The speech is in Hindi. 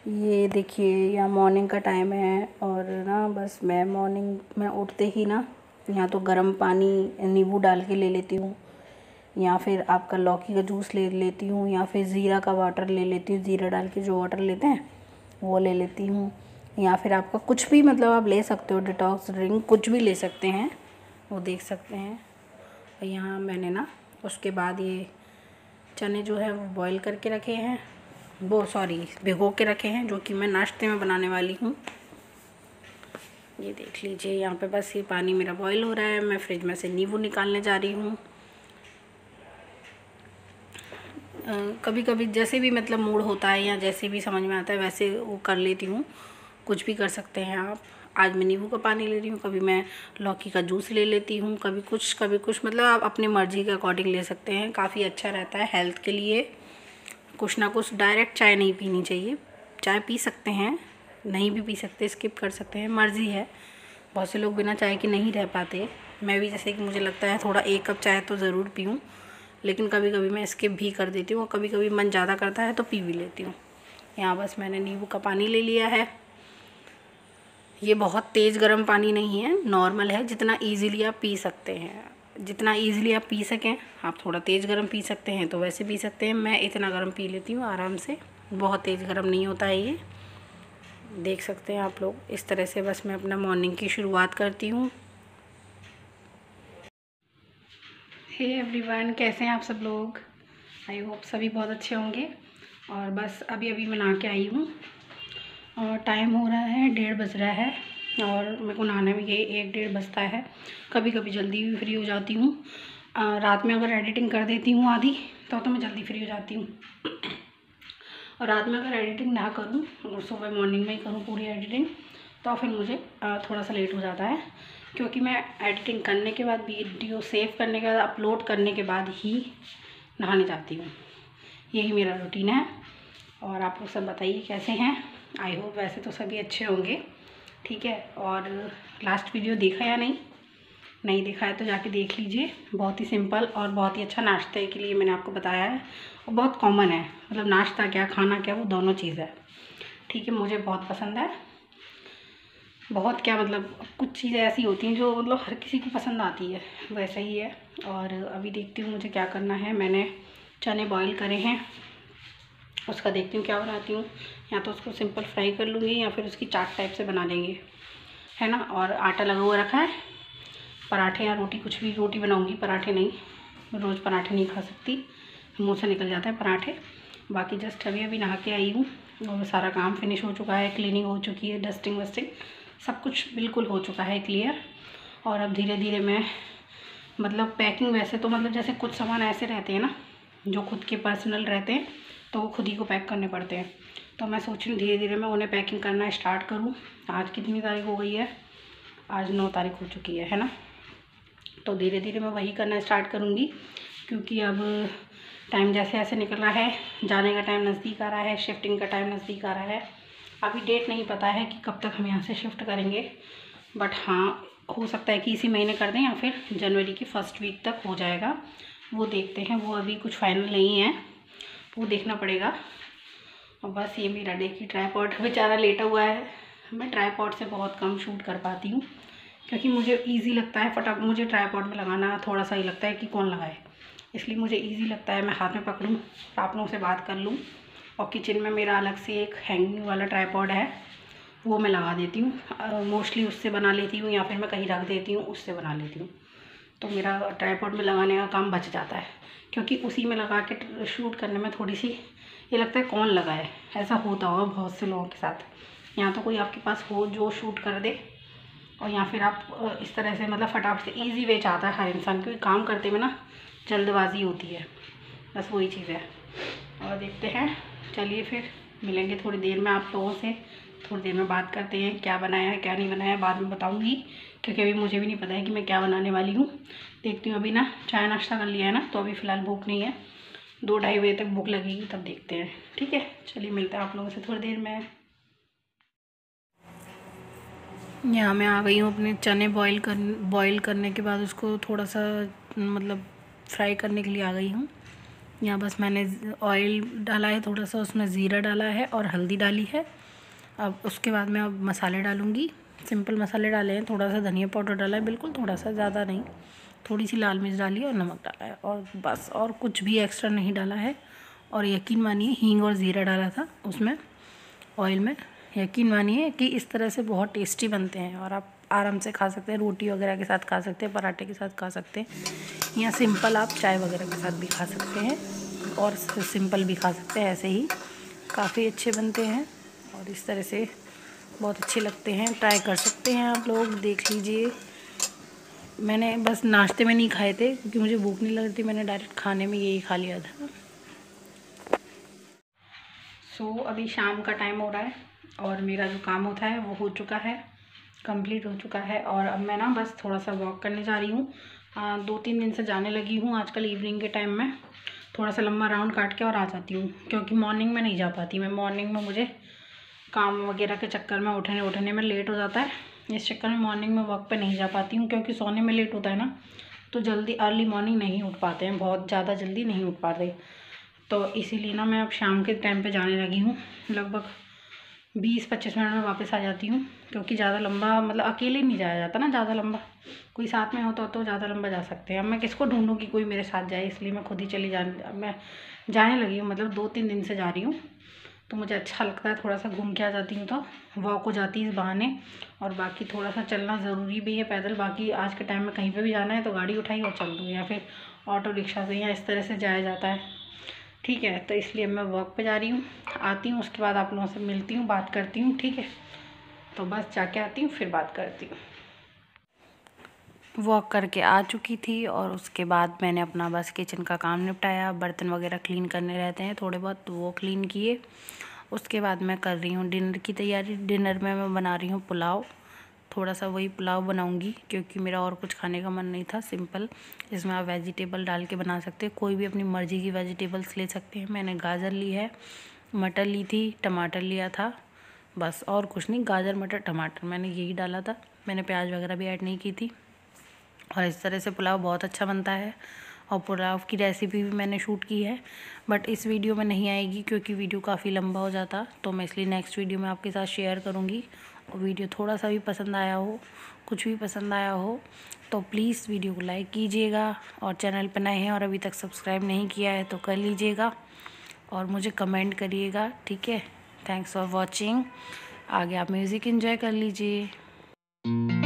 ये देखिए यहाँ मॉर्निंग का टाइम है और ना बस मैं मॉर्निंग में उठते ही ना यहाँ तो गर्म पानी नींबू डाल के ले लेती हूँ, या फिर आपका लौकी का जूस ले लेती हूँ, या फिर ज़ीरा का वाटर ले लेती हूँ। ज़ीरा डाल के जो वाटर लेते हैं वो ले लेती हूँ, या फिर आपका कुछ भी मतलब आप ले सकते हो, डिटॉक्स ड्रिंक कुछ भी ले सकते हैं, वो देख सकते हैं। और यहाँ मैंने ना उसके बाद ये चने जो है वो बॉईल करके रखे हैं, वो सॉरी भिगो के रखे हैं, जो कि मैं नाश्ते में बनाने वाली हूँ। ये देख लीजिए यहाँ पे बस ये पानी मेरा बॉईल हो रहा है। मैं फ्रिज में से नींबू निकालने जा रही हूँ। कभी कभी जैसे भी मतलब मूड होता है या जैसे भी समझ में आता है वैसे वो कर लेती हूँ, कुछ भी कर सकते हैं आप। आज मैं नींबू का पानी ले रही हूँ, कभी मैं लौकी का जूस ले लेती हूँ, कभी कुछ मतलब आप अपनी मर्ज़ी के अकॉर्डिंग ले सकते हैं। काफ़ी अच्छा रहता है हेल्थ के लिए। कुछ ना कुछ, डायरेक्ट चाय नहीं पीनी चाहिए। चाय पी सकते हैं, नहीं भी पी सकते, स्किप कर सकते हैं, मर्ज़ी है। बहुत से लोग बिना चाय के नहीं रह पाते। मैं भी जैसे कि मुझे लगता है थोड़ा 1 कप चाय तो ज़रूर पीऊँ, लेकिन कभी कभी मैं स्किप भी कर देती हूँ और कभी कभी मन ज़्यादा करता है तो पी भी लेती हूँ। यहाँ बस मैंने नींबू का पानी ले लिया है। ये बहुत तेज़ गर्म पानी नहीं है, नॉर्मल है, जितना ईज़िली आप पी सकते हैं। जितना ईज़िली आप पी सकें। आप थोड़ा तेज़ गर्म पी सकते हैं तो वैसे पी सकते हैं। मैं इतना गर्म पी लेती हूँ आराम से, बहुत तेज़ गर्म नहीं होता है ये। देख सकते हैं आप लोग। इस तरह से बस मैं अपना मॉर्निंग की शुरुआत करती हूँ। हे एवरीवन, कैसे हैं आप सब लोग? आई होप सभी बहुत अच्छे होंगे। और बस अभी अभी मैं नहा के आई हूँ और टाइम हो रहा है 1:30 बज रहा है, और मेरे को नहाने में ये 1-1:30 बजता है। कभी कभी जल्दी भी फ्री हो जाती हूँ। रात में अगर एडिटिंग कर देती हूँ आधी तो मैं जल्दी फ्री हो जाती हूँ। और रात में अगर एडिटिंग ना करूँ और सुबह मॉर्निंग में ही करूँ पूरी एडिटिंग, तो फिर मुझे थोड़ा सा लेट हो जाता है, क्योंकि मैं एडिटिंग करने के बाद, वीडियो सेव करने के बाद, अपलोड करने के बाद ही नहाने जाती हूँ। यही मेरा रूटीन है। और आप लोग सब बताइए कैसे हैं? आई होप वैसे तो सभी अच्छे होंगे, ठीक है। और लास्ट वीडियो देखा या नहीं देखा है तो जाके देख लीजिए। बहुत ही सिंपल और बहुत ही अच्छा नाश्ते के लिए मैंने आपको बताया है, और बहुत कॉमन है। मतलब नाश्ता क्या खाना क्या, वो दोनों चीज़ है, ठीक है। मुझे बहुत पसंद है। बहुत क्या मतलब, कुछ चीज़ें ऐसी होती हैं जो मतलब हर किसी को पसंद आती है, वैसा ही है। और अभी देखती हूँ मुझे क्या करना है। मैंने चने बॉईल करे हैं, उसका देखती हूँ क्या बनाती हूँ। या तो उसको सिंपल फ्राई कर लूँगी या फिर उसकी चाट टाइप से बना लेंगे, है ना। और आटा लगा हुआ रखा है, पराठे या रोटी, कुछ भी, रोटी बनाऊँगी, पराठे नहीं। रोज़ पराठे नहीं खा सकती, मुँह से निकल जाता है पराठे। बाकी जस्ट अभी अभी नहा के आई हूँ और सारा काम फिनिश हो चुका है। क्लीनिंग हो चुकी है, डस्टिंग वस्टिंग सब कुछ बिल्कुल हो चुका है क्लियर। और अब धीरे धीरे मैं मतलब पैकिंग, वैसे तो मतलब जैसे कुछ सामान ऐसे रहते हैं ना जो खुद के पर्सनल रहते हैं, तो वो खुद ही को पैक करने पड़ते हैं। तो मैं सोच रही हूँ धीरे धीरे मैं उन्हें पैकिंग करना स्टार्ट करूँ। आज कितनी तारीख हो गई है? आज 9 तारीख हो चुकी है ना। तो धीरे धीरे मैं वही करना स्टार्ट करूँगी, क्योंकि अब टाइम जैसे ऐसे निकल रहा है, जाने का टाइम नज़दीक आ रहा है, शिफ्टिंग का टाइम नज़दीक आ रहा है। अभी डेट नहीं पता है कि कब तक हम यहाँ से शिफ्ट करेंगे, बट हाँ हो सकता है कि इसी महीने कर दें या फिर जनवरी की फर्स्ट वीक तक हो जाएगा, वो देखते हैं। वो अभी कुछ फाइनल नहीं है, वो देखना पड़ेगा। और बस ये मेरा देखिए ट्राइपॉड बेचारा लेटा हुआ है। मैं ट्राइपॉड से बहुत कम शूट कर पाती हूँ, क्योंकि मुझे इजी लगता है मुझे ट्राइपॉड में लगाना थोड़ा सा ही लगता है कि कौन लगाए, इसलिए मुझे इजी लगता है मैं हाथ में पकड़ूँ, आप लोगों से बात कर लूँ। और किचन में मेरा अलग से एक हैंगिंग वाला ट्राइपॉड है, वो मैं लगा देती हूँ। मोस्टली उससे बना लेती हूँ, या फिर मैं कहीं रख देती हूँ, उससे बना लेती हूँ। तो मेरा ट्राइपॉड में लगाने का काम बच जाता है, क्योंकि उसी में लगा के शूट करने में थोड़ी सी ये लगता है कौन लगाए। ऐसा होता होगा बहुत से लोगों के साथ। या तो कोई आपके पास हो जो शूट कर दे, और या फिर आप इस तरह से मतलब फटाफट से ईजी वे चाहता है हर इंसान, क्योंकि काम करते में ना जल्दबाजी होती है, बस वही चीज़ है। और देखते हैं, चलिए फिर मिलेंगे थोड़ी देर में आप लोगों से। थोड़ी देर में बात करते हैं, क्या बनाया है क्या नहीं बनाया बाद में बताऊंगी, क्योंकि अभी मुझे भी नहीं पता है कि मैं क्या बनाने वाली हूँ। देखती हूँ, अभी ना चाय नाश्ता कर लिया है ना, तो अभी फ़िलहाल भूख नहीं है। 2-2:30 बजे तक भूख लगेगी, तब देखते हैं, ठीक है। चलिए मिलते हैं आप लोगों से थोड़ी देर में। यहाँ मैं आ गई हूँ अपने चने बॉईल करने के बाद उसको थोड़ा सा मतलब फ्राई करने के लिए आ गई हूँ। यहाँ बस मैंने ऑयल डाला है थोड़ा सा, उसमें ज़ीरा डाला है और हल्दी डाली है। अब उसके बाद मैं अब मसाले डालूँगी। सिंपल मसाले डाले हैं, थोड़ा सा धनिया पाउडर डाला है, बिल्कुल थोड़ा सा, ज़्यादा नहीं। थोड़ी सी लाल मिर्च डाली है और नमक डाला है, और बस, और कुछ भी एक्स्ट्रा नहीं डाला है। और यकीन मानिए हींग और ज़ीरा डाला था उसमें ऑयल में। यकीन मानिए कि इस तरह से बहुत टेस्टी बनते हैं और आप आराम से खा सकते हैं, रोटी वगैरह के साथ खा सकते हैं, पराठे के साथ खा सकते हैं, या सिंपल आप चाय वगैरह के साथ भी खा सकते हैं, और सिंपल भी खा सकते हैं ऐसे ही। काफ़ी अच्छे बनते हैं और इस तरह से बहुत अच्छे लगते हैं। ट्राई कर सकते हैं आप लोग, देख लीजिए। मैंने बस नाश्ते में नहीं खाए थे क्योंकि मुझे भूख नहीं लग रही थी, मैंने डायरेक्ट खाने में यही खा लिया था। अभी शाम का टाइम हो रहा है और मेरा जो काम होता है वो हो चुका है, कंप्लीट हो चुका है। और अब मैं ना बस थोड़ा सा वॉक करने जा रही हूँ। 2-3 दिन से जाने लगी हूँ। आजकल इवनिंग के टाइम में थोड़ा सा लंबा राउंड काट के और आ जाती हूँ, क्योंकि मॉर्निंग में नहीं जा पाती मैं। मॉर्निंग में मुझे काम वगैरह के चक्कर में उठने में लेट हो जाता है। इस चक्कर में मॉर्निंग में वॉक पे नहीं जा पाती हूँ, क्योंकि सोने में लेट होता है ना, तो जल्दी अर्ली मॉर्निंग नहीं उठ पाते हैं, बहुत ज़्यादा जल्दी नहीं उठ पाते। तो इसीलिए ना मैं अब शाम के टाइम पे जाने लगी हूँ। लगभग 20-25 मिनट में वापस आ जाती हूँ, क्योंकि ज़्यादा लंबा मतलब अकेले नहीं जाया जाता ना, ज़्यादा लंबा। कोई साथ में होता तो ज़्यादा लंबा जा सकते हैं। अब मैं किसको ढूंढूँ कि कोई मेरे साथ जाए, इसलिए मैं खुद ही मैं जाने लगी हूँ। मतलब 2-3 दिन से जा रही हूँ, तो मुझे अच्छा लगता है। थोड़ा सा घूम के आ जाती हूँ तो वॉक हो जाती है इस बहाने। और बाकी थोड़ा सा चलना ज़रूरी भी है पैदल। बाकी आज के टाइम में कहीं पर भी जाना है तो गाड़ी उठाई और चल दूँ, या फिर ऑटो रिक्शा से, या इस तरह से जाया जाता है। ठीक है, तो इसलिए मैं वॉक पे जा रही हूँ। आती हूँ, उसके बाद आप लोगों से मिलती हूँ, बात करती हूँ। ठीक है, तो बस जाके आती हूँ, फिर बात करती हूँ। वॉक करके आ चुकी थी और उसके बाद मैंने अपना बस किचन का काम निपटाया। बर्तन वगैरह क्लीन करने रहते हैं थोड़े बहुत, तो वो क्लीन किए। उसके बाद मैं कर रही हूँ डिनर की तैयारी। डिनर में मैं बना रही हूँ पुलाव। थोड़ा सा वही पुलाव बनाऊंगी, क्योंकि मेरा और कुछ खाने का मन नहीं था। सिंपल, इसमें आप वेजिटेबल डाल के बना सकते हैं, कोई भी अपनी मर्ज़ी की वेजिटेबल्स ले सकते हैं। मैंने गाजर ली है, मटर ली थी, टमाटर लिया था, बस और कुछ नहीं। गाजर मटर टमाटर मैंने यही डाला था, मैंने प्याज वगैरह भी ऐड नहीं की थी। और इस तरह से पुलाव बहुत अच्छा बनता है। और पुलाव की रेसिपी भी मैंने शूट की है, बट इस वीडियो में नहीं आएगी क्योंकि वीडियो काफ़ी लंबा हो जाता, तो मैं इसलिए नेक्स्ट वीडियो में आपके साथ शेयर करूँगी। और वीडियो थोड़ा सा भी पसंद आया हो, कुछ भी पसंद आया हो, तो प्लीज़ वीडियो को लाइक कीजिएगा। और चैनल पर नए हैं और अभी तक सब्सक्राइब नहीं किया है तो कर लीजिएगा, और मुझे कमेंट करिएगा। ठीक है, थैंक्स फॉर वॉचिंग। आगे आप म्यूज़िक एंजॉय कर लीजिए।